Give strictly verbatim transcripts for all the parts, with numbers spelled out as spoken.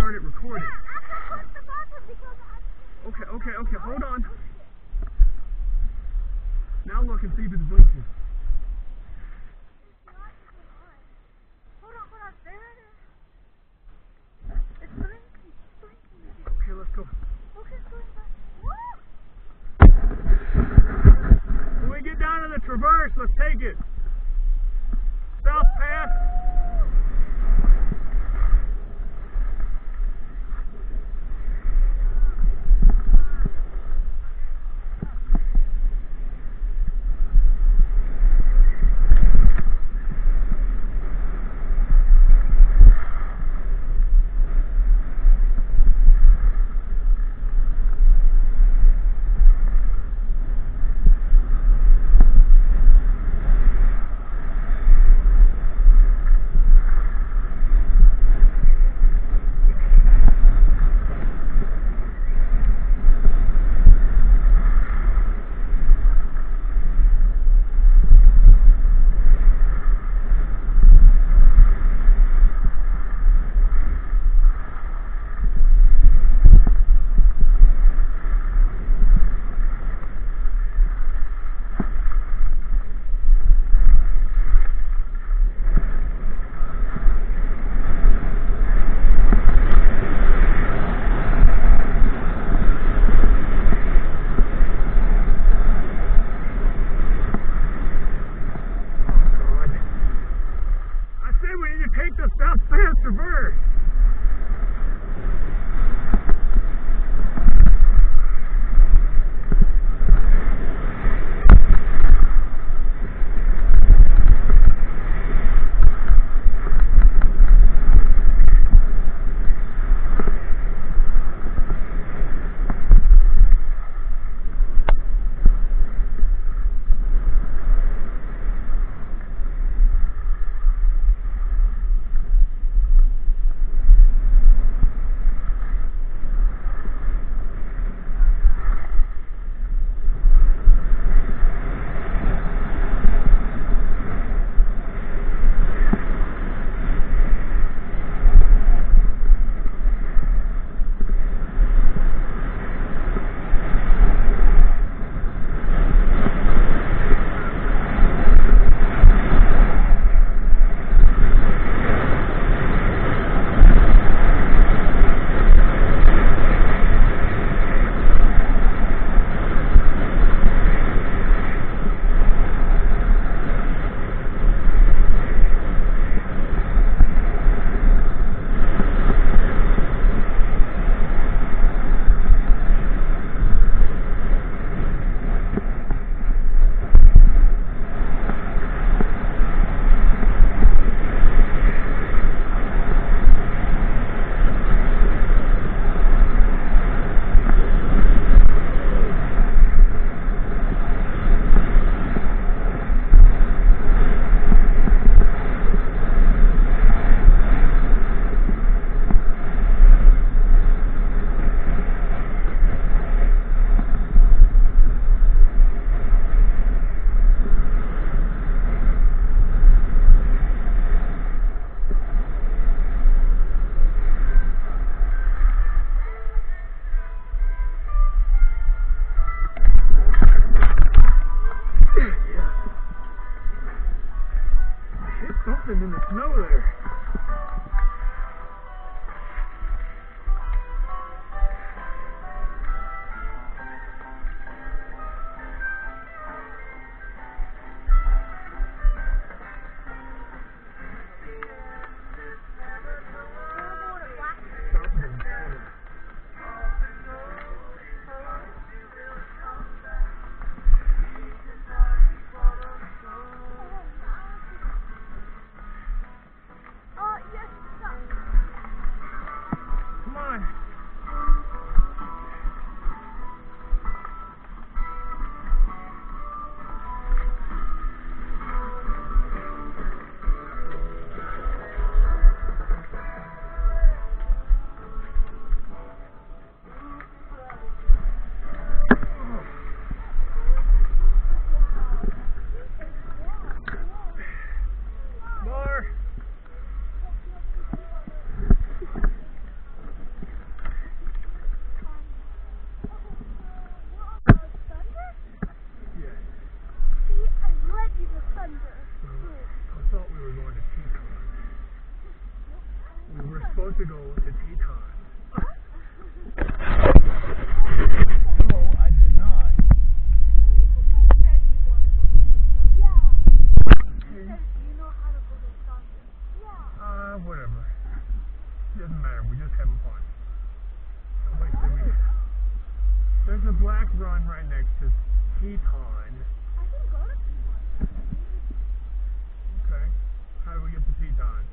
started recording. Okay, okay, okay, hold on. Now look and see if it's blinking. Hold on, hold on. There it is. It's blinking. It's blinking. Okay, let's go. Okay, it's going back. When we get down to the traverse, let's take it. South Path. we're just having fun. Somebody said we... There's a black run right next to Teton. I can go to Teton. Okay. How do we get to Teton?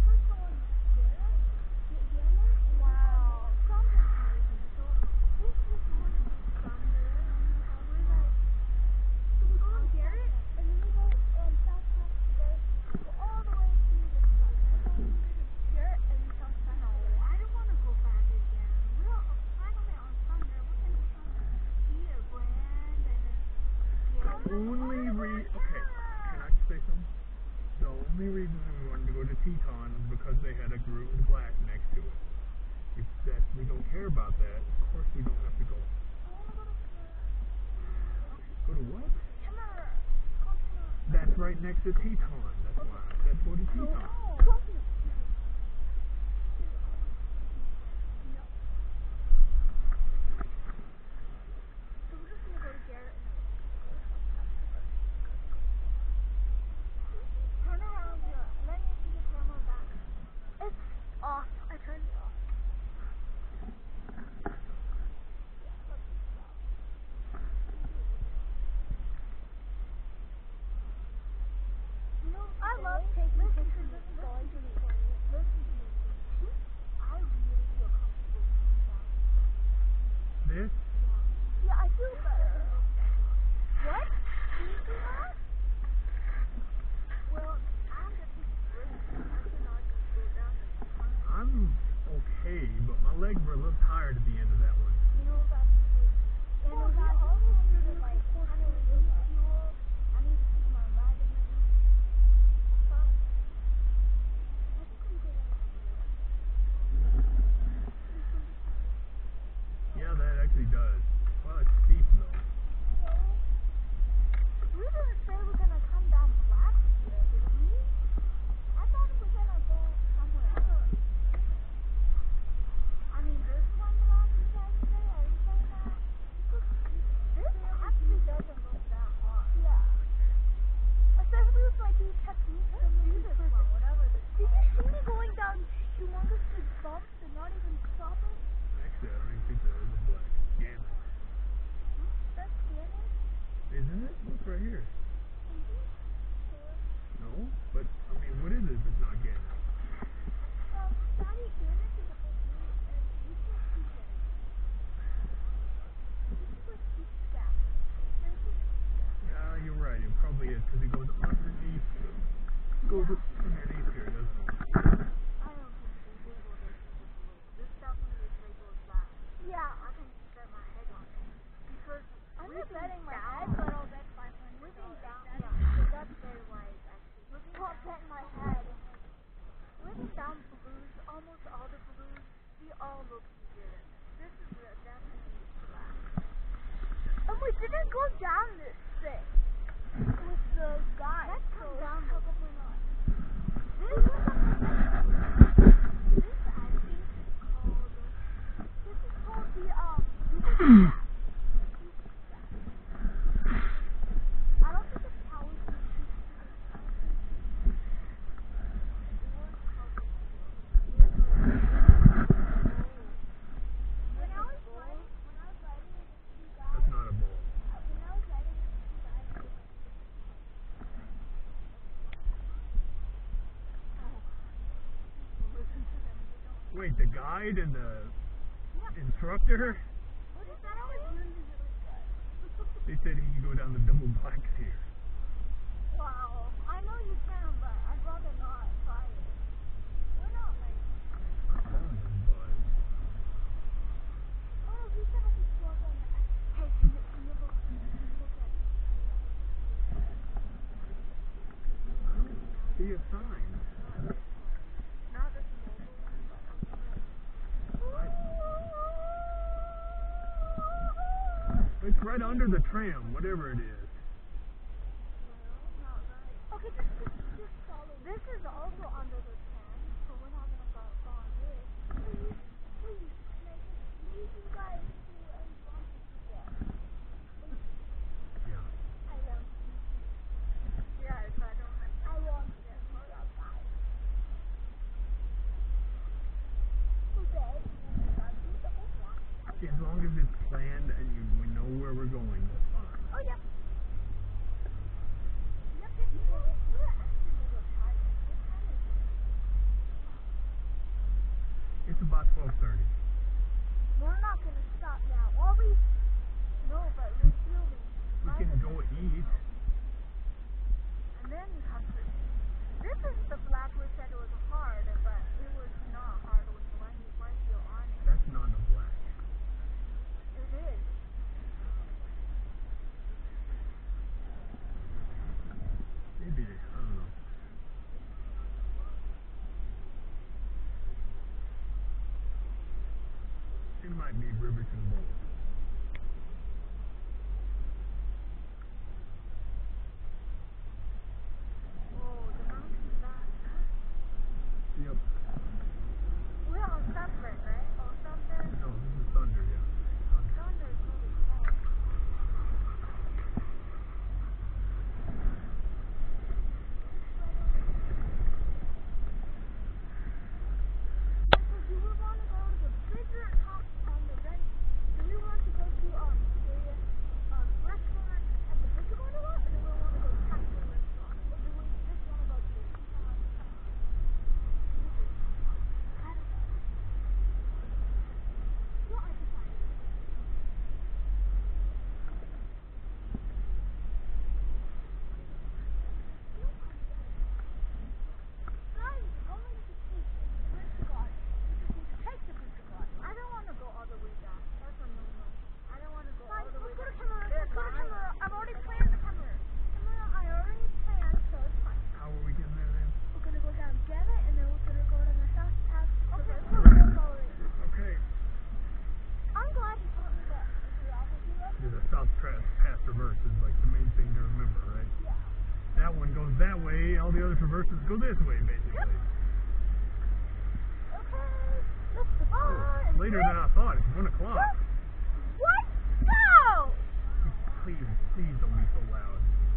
Wow. So this is one from there. We're like, so we go to Garrett, and then we go um, south past today, go all the way to the side. Garrett and then south past. No, I don't want to go back again. We're finally on Thunder. We can see a brand and then Garrett. Only re... Okay. Can I say something? The only reason we wanted to go to Teton was because they had a groomed glass next to it. If that we don't care about that, of course we don't have to go. Go to what? That's right next to Teton. That's why I said go to Teton. So we're just gonna go to Garrett and turn around here. Let me see the camera back. It's off. I turned it off. You know, I love taking pictures of going to the listen to me. I really feel comfortable sitting down. This? Yeah, I feel better. What? Do you do that? Well, I'm the big break. I cannot just go down the front. I'm okay, but my legs were a little tired at the end of that one. You know, that's true. And well, we also need to, like, kind of refuel. I need to take my vitamins. That's fine. I think we did it. Yeah, that actually does. Well, it's steep though. We didn't say we're gonna come down flat here, did we? I thought we were gonna go somewhere else. I mean, this one black, you guys say? Are you saying that? This actually doesn't look that hard. Yeah. Especially with my new technique to do this one, whatever this is. Did you see me going down humongous big bumps and not even stopping? Actually, I don't even think that is a black. Gannett. That's Gannett? Isn't it? Look right here. Mm-hmm. Sure. No? But, I mean, what is it if it's not Gannett? Um, Daddy, Gannett is a whole new, and we can't see Gannett. This is like deep stack. There's this stack. Yeah, you're right. It probably is because it goes underneath. Goes underneath here, doesn't it? I don't think they labeled this as a blue. This definitely is labeled black. Yeah. I can bet my head on it. Because I'm not betting my head, but I'll bet five hundred. Living down, yeah. That's very wise, actually. Living I'll bet my head. Living down blues, almost all the blues, they all look easier than this. This is uh, definitely black. And we didn't go down this thing with the guy. Let's come so down probably not. This is a This I think is called this is called the um I don't think it's power station. When I was riding, when I was riding with the two guys, That's not a bowl. when I was riding with the two guys, they were listen to them. They don't. Wait, the guide and the instructor? What is that? Always really, really good. They said he can go down the double blacks here. Wow. I know you can, but I'd rather not try it. We're not like. Um, but Oh, he said I could plug in. Hey, can you, can you look, can you look at it? I don't see a sign. Not this mobile one, but I, it's right under the tram, whatever it is. not right. Okay, just, just, just follow. This is also under the tent, so we're not gonna go, go on this. Please, please, can I just leave you guys to and want to get? Yeah. I want to. Yeah, if I don't have I want to get guys. Okay. As long as it's planned and you, we know where we're going, that's fine. Oh, yeah. Yep, yep, yep. We're actually a little tired. What time is it? It's about twelve thirty. We're not going to stop now. Or we... No, but we will be. We can go eat. And then come to... This is the flag we said it was hard, but it was not hard. It was right, right here on it. That's not a black. It is. Maybe, I don't know. It might be Riverton Bowl. Oh, the mountain's back. Yep. We're on Sunburn, right? Or Sunburn? No, this is Thunder, yeah. Thunder. Thunder is really small. So do we want to go to the bigger top on the right? Do we want to go to um the um restaurant at the bigger one or what? Or do we want to go past the restaurant? Or do we just want to go to the Teton? I don't know. What are the times? Guys, we're going to take the Bridge Garden. We just need to take the Bridge Garden. I don't want to go all the way down. That's a no-no. I don't want to go all the way down. Let's go to Camera. Let's go to Camera. I've already planned the Camera. Camera, I already planned, so it's fine. How are we getting there then? We're going to go down Janet, and then we're going to go to the South Pass. Okay, let's go. Okay. I'm glad you told me that geography lesson. Yeah, the South Pass Pass Traverse is like the main thing to remember, right? Yeah. That one goes that way, all the other traverses go this way, basically. Yep. Okay, let's go. Oh, later than I thought. It's one o'clock. What? No! Please, please don't be so loud.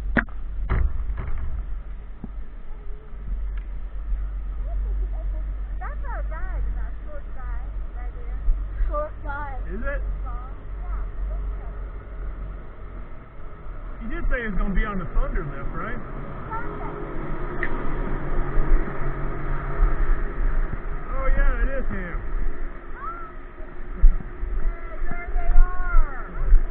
That's our ride, that short ride right there. Short ride. Is it? Song. Yeah. He did say it's going to be on the Thunder lift, right? Sunday. Oh, yeah, it is him. There they are!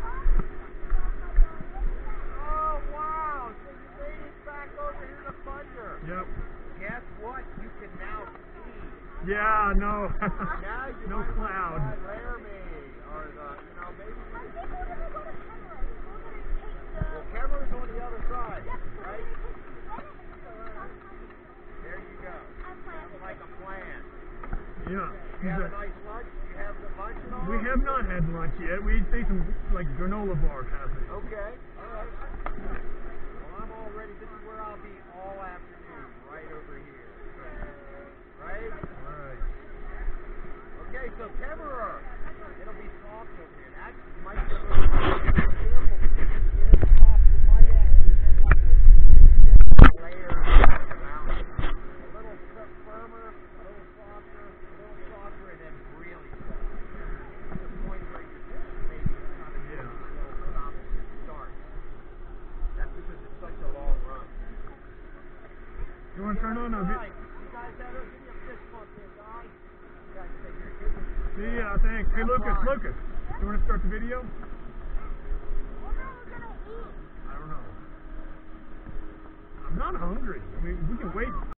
Oh, wow! So you made it back over here to Thunder. Yep. Guess what? You can now see. Yeah, no. Now you No might cloud. want to Laramie, or the, you know, maybe... I think we're going to go to Cameron. We're going to take the... Well, Cameron's on the other side, Yep, we're right? going to take the Bennett and we're going to There you go. I planned Sounds it. like a plan. Yeah. You He's have a- a nice lunch? You have the lunch and all? we have not had lunch yet. We ate some, like, granola bar kind of thing. Okay, all right. Well, I'm all ready. This is where I'll be all afternoon, right over here. Right? All right. Okay, so Kemmerer, it'll be soft over here. That might be a little careful because it is soft. It might actually end up with just layers around it. A little firmer, a little softer, a little softer, and then really soft. To the point where your fish maybe kind of Yeah. will stop and start. That's because it's such a long run. You want to turn on a All video? right, you guys have a, give me a fist bump here, guys. You guys say you're good. Yeah, thanks. Hey, Lucas, Lucas. You want to start the video? What are we going to eat? I don't know. I'm not hungry. I mean, we can wait.